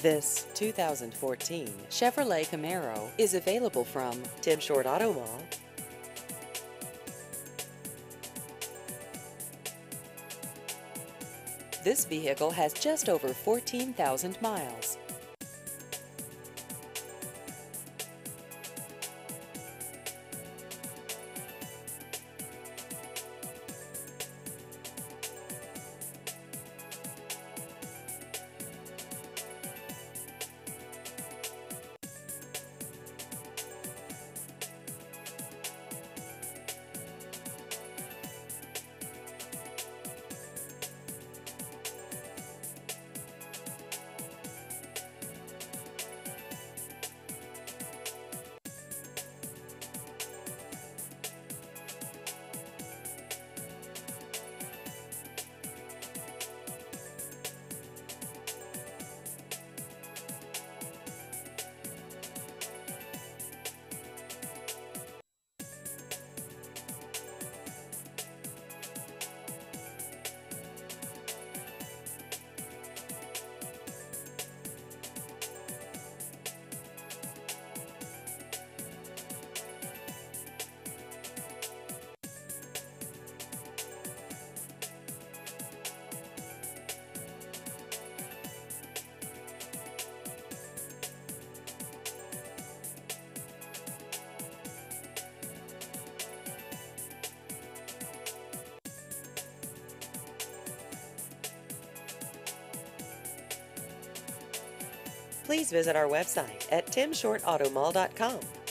This 2014 Chevrolet Camaro is available from Tim Short Auto Mall. This vehicle has just over 14,000 miles. Please visit our website at timshortautomall.com.